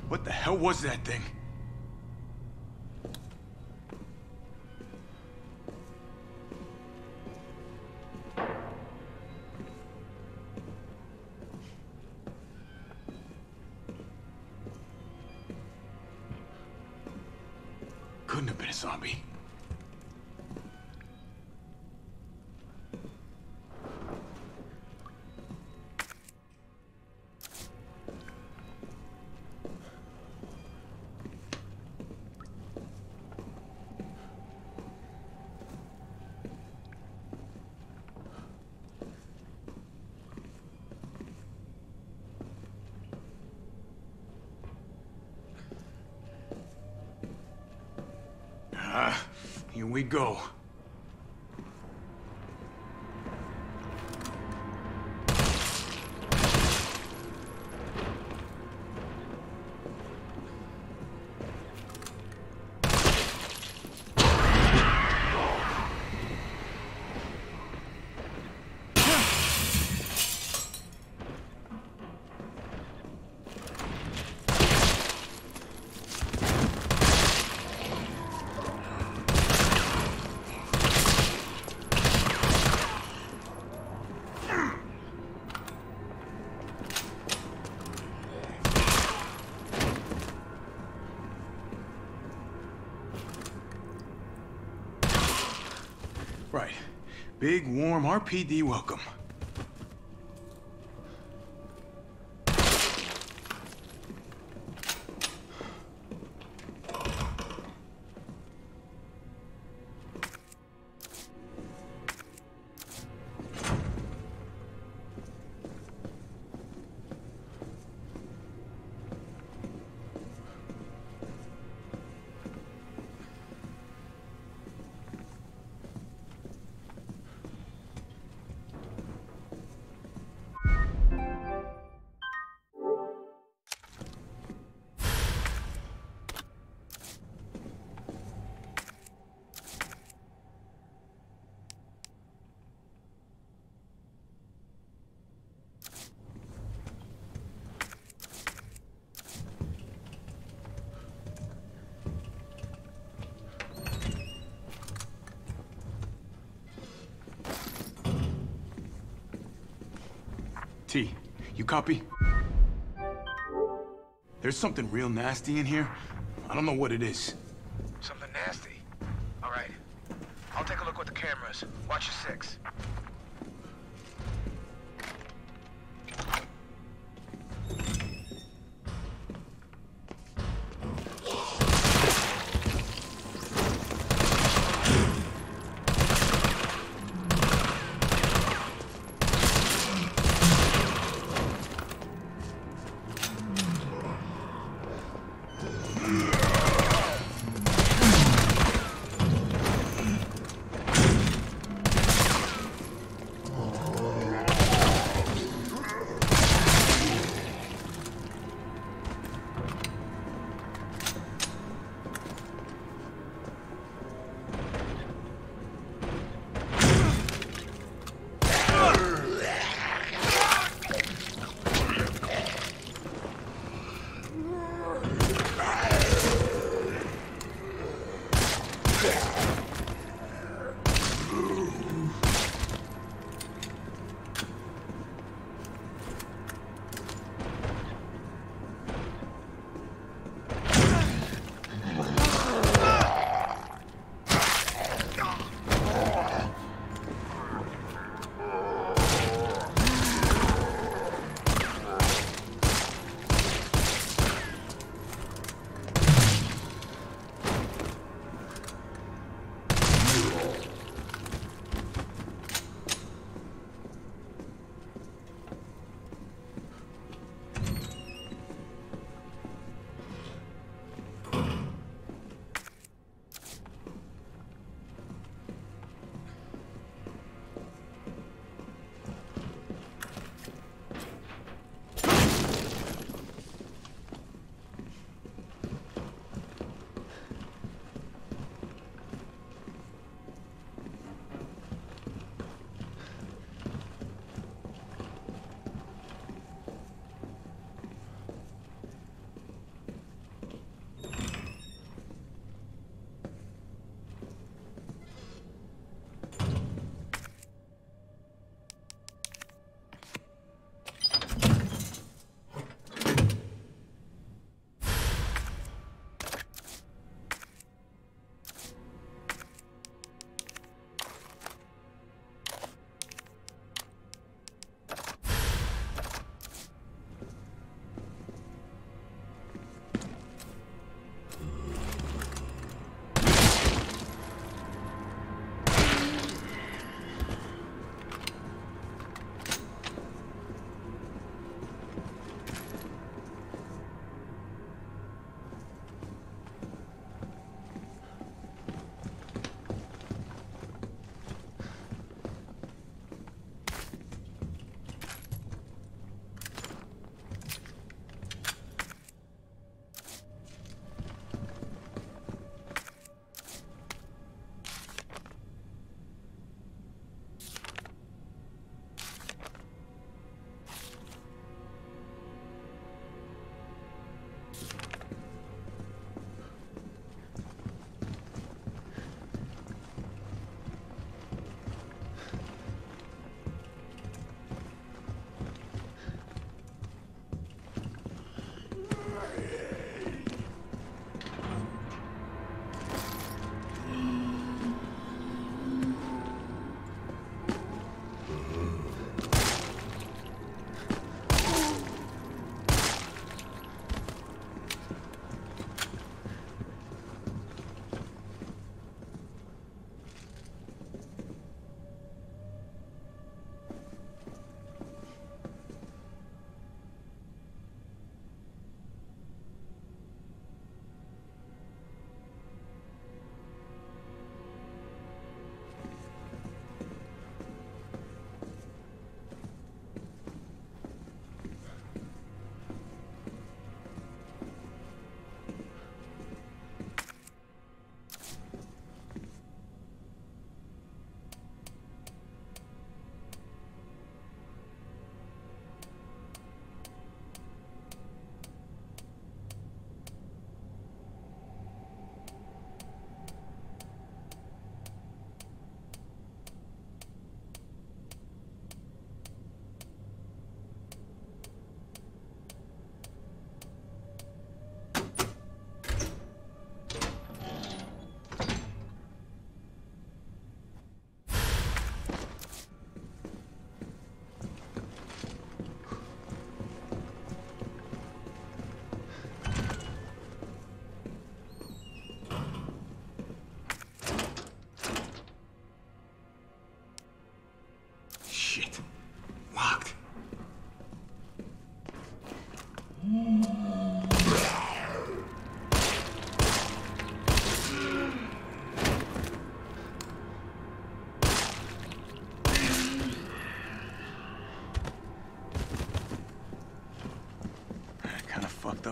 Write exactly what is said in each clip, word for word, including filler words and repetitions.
What the hell was that thing? Couldn't have been a zombie. Ah, here we go. Right. Big, warm R P D welcome. T, you copy? There's something real nasty in here. I don't know what it is. Something nasty? All right. I'll take a look with the cameras. Watch your six.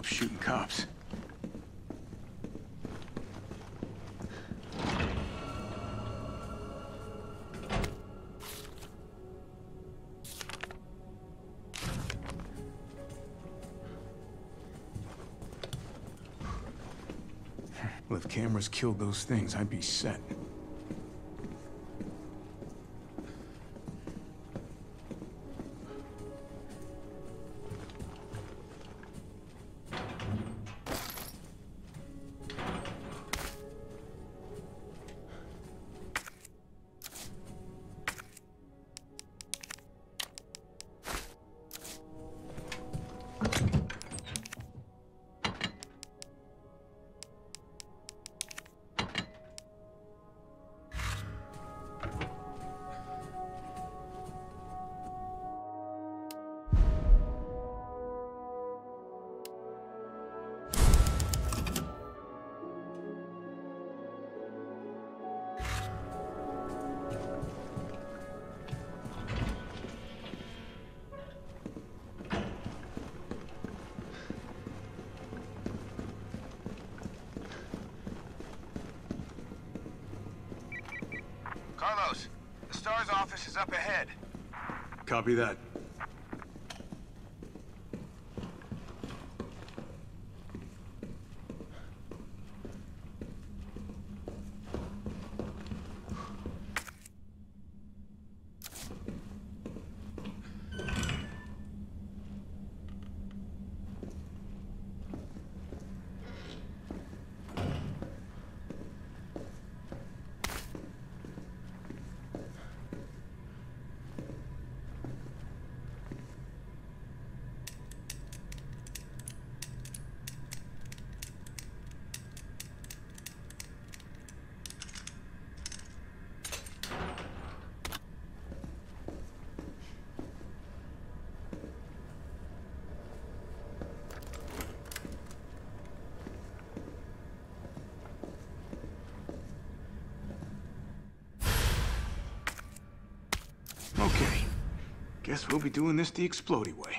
stop shooting cops. Well, if cameras killed those things, I'd be set. Carlos, the STARS office is up ahead. Copy that. Okay. Guess we'll be doing this the explodey way.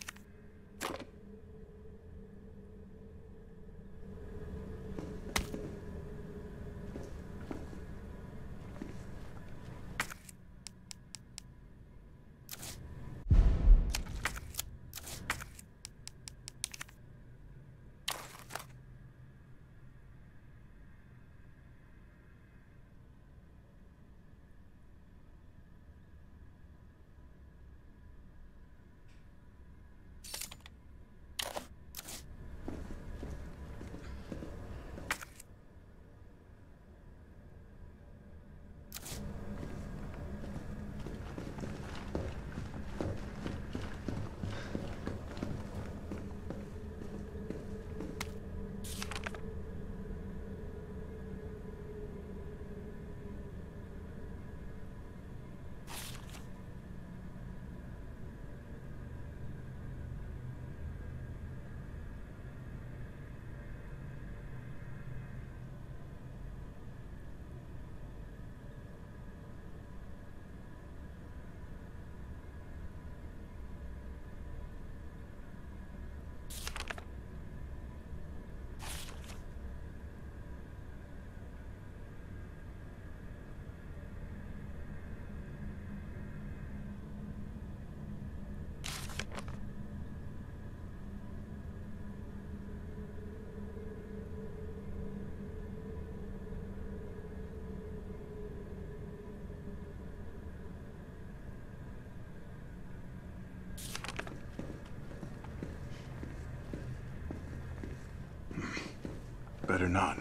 Better not.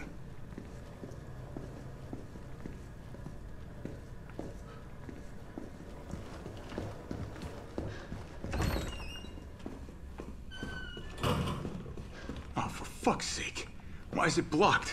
Oh, for fuck's sake. Why is it blocked?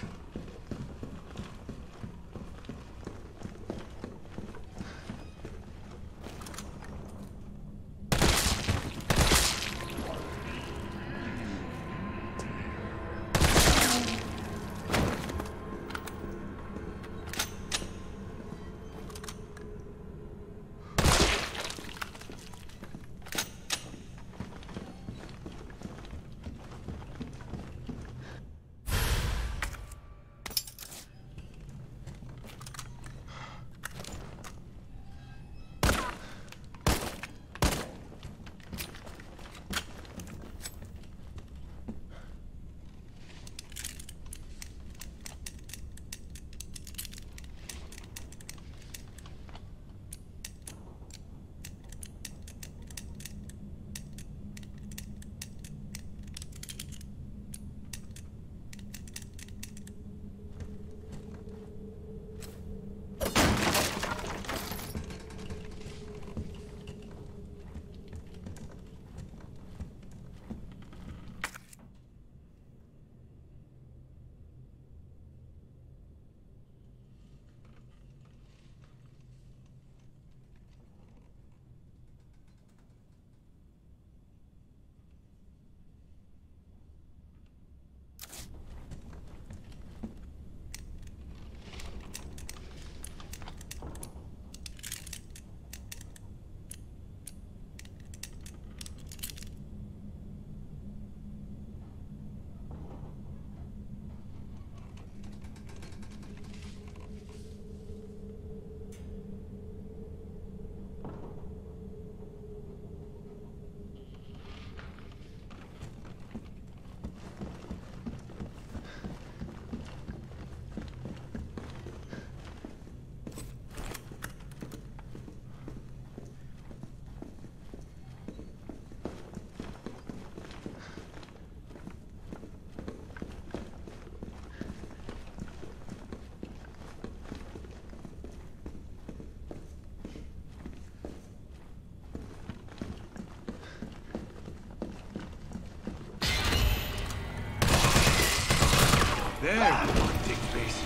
There you are, dick face.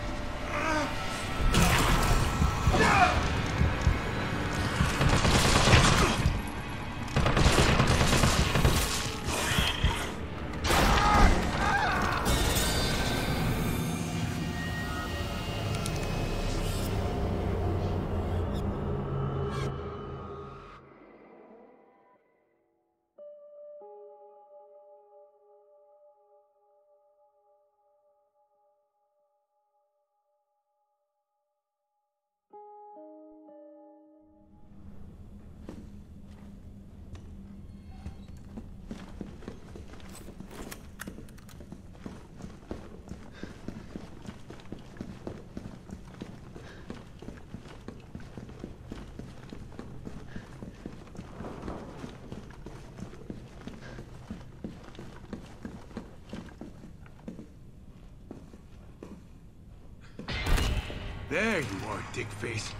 There you are, dick face.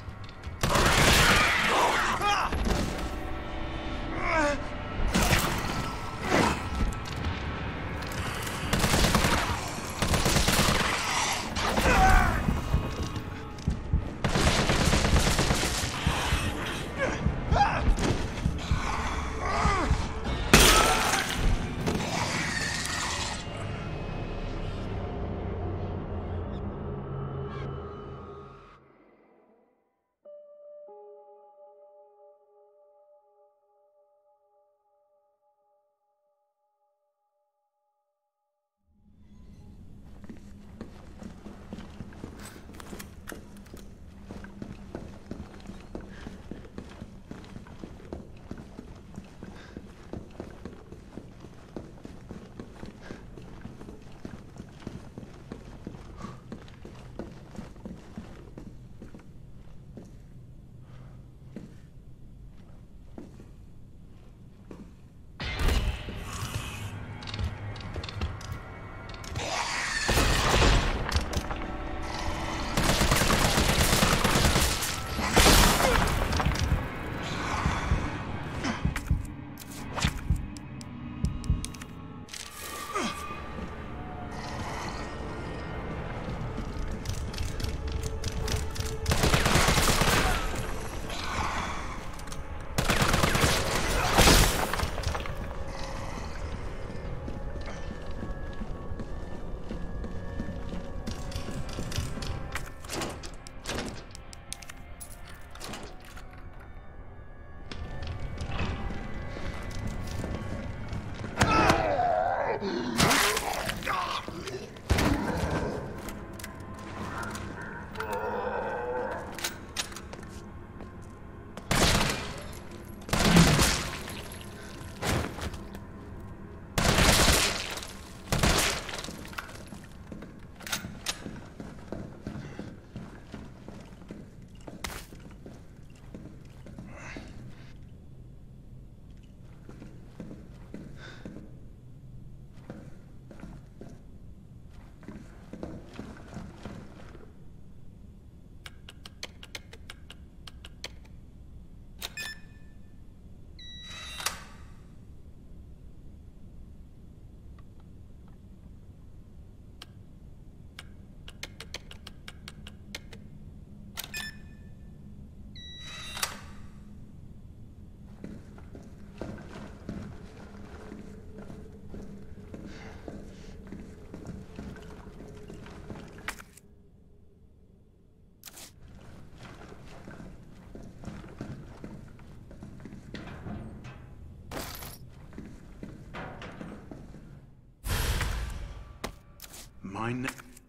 Mine.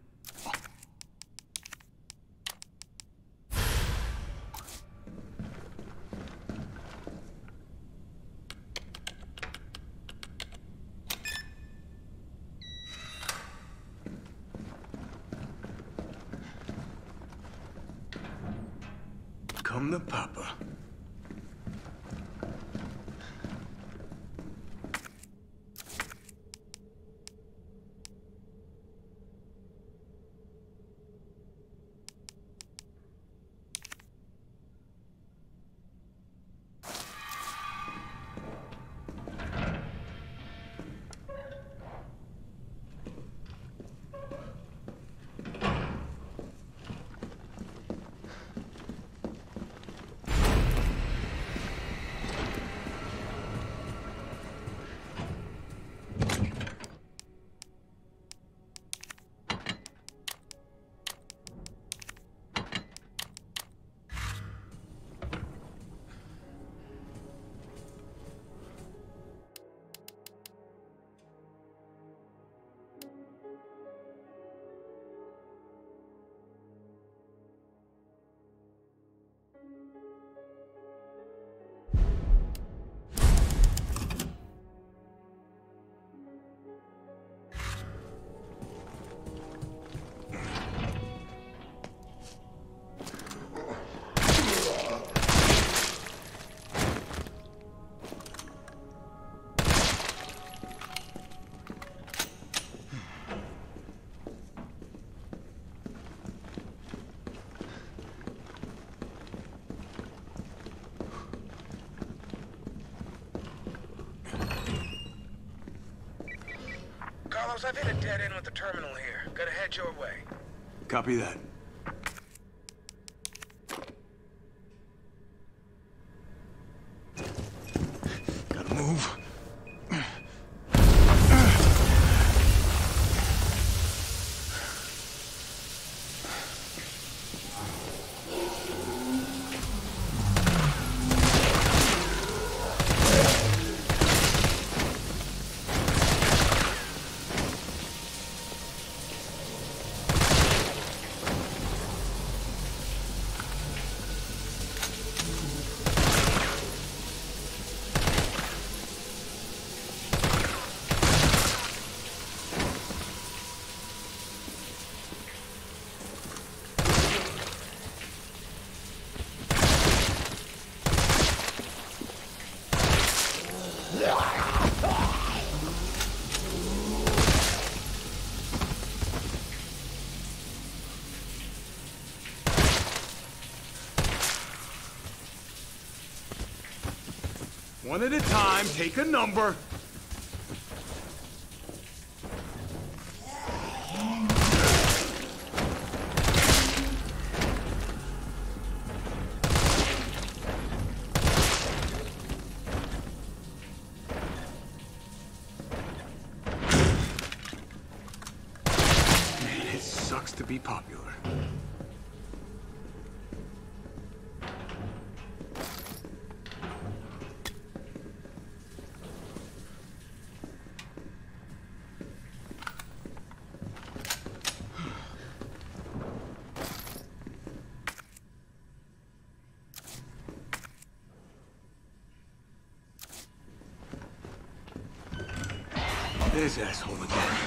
Come to Papa. Miles, I've hit a dead end with the terminal here. Gotta head your way. Copy that. Gotta move. One at a time, take a number. Man, it sucks to be popular. This asshole again.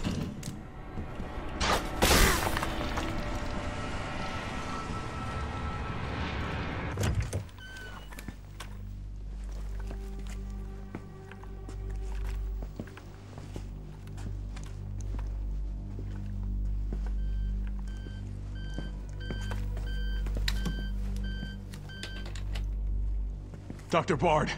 Doctor Bard.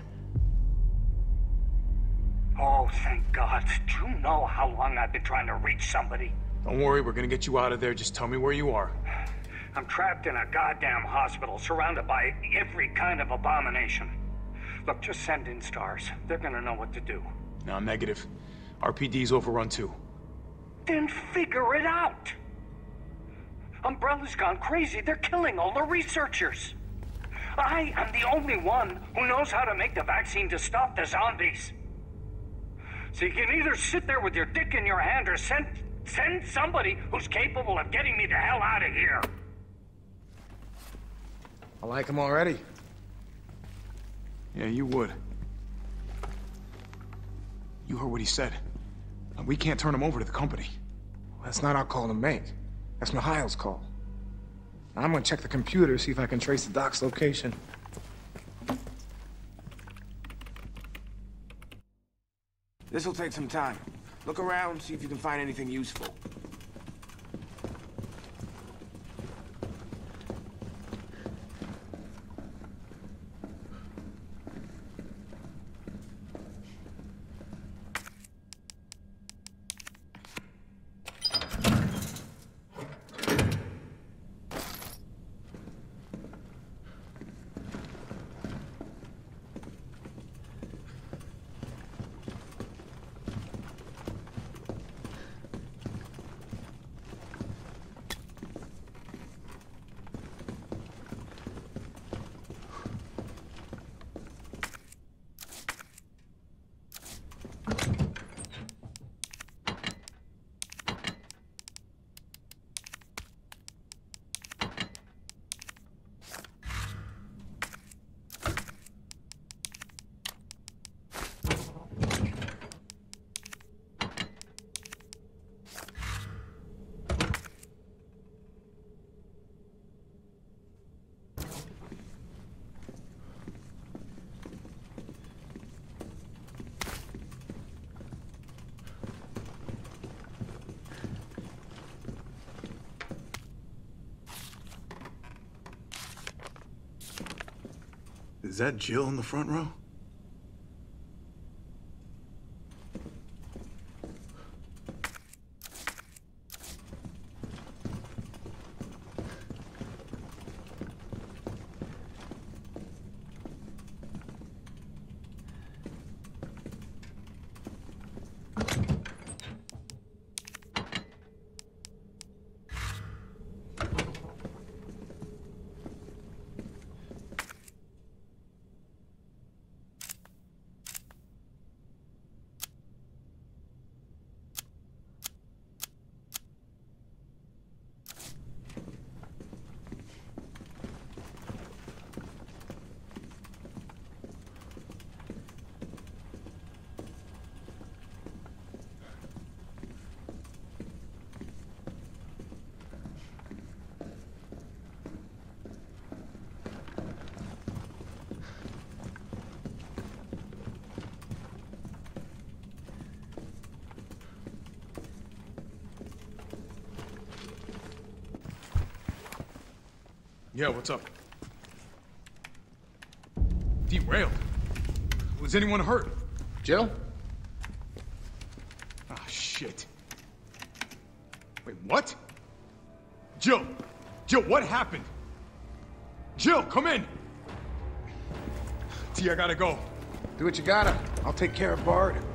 Oh, thank God. Do you know how long I've been trying to reach somebody? Don't worry, we're gonna get you out of there. Just tell me where you are. I'm trapped in a goddamn hospital, surrounded by every kind of abomination. Look, just send in stars. They're gonna know what to do. No, I'm negative. R P D's overrun too. Then figure it out! Umbrella's gone crazy. They're killing all the researchers. I am the only one who knows how to make the vaccine to stop the zombies. So you can either sit there with your dick in your hand or send send somebody who's capable of getting me the hell out of here. I like him already. Yeah, you would. You heard what he said. We can't turn him over to the company. That's not our call to make. That's Mikhail's call. I'm gonna check the computer, see if I can trace the doc's location. This'll take some time. Look around, see if you can find anything useful. Is that Jill in the front row? Yeah, what's up? Derailed. Was anyone hurt? Jill? Ah, shit. Wait, what? Jill! Jill, what happened? Jill, come in! T, I gotta go. Do what you gotta. I'll take care of Bart.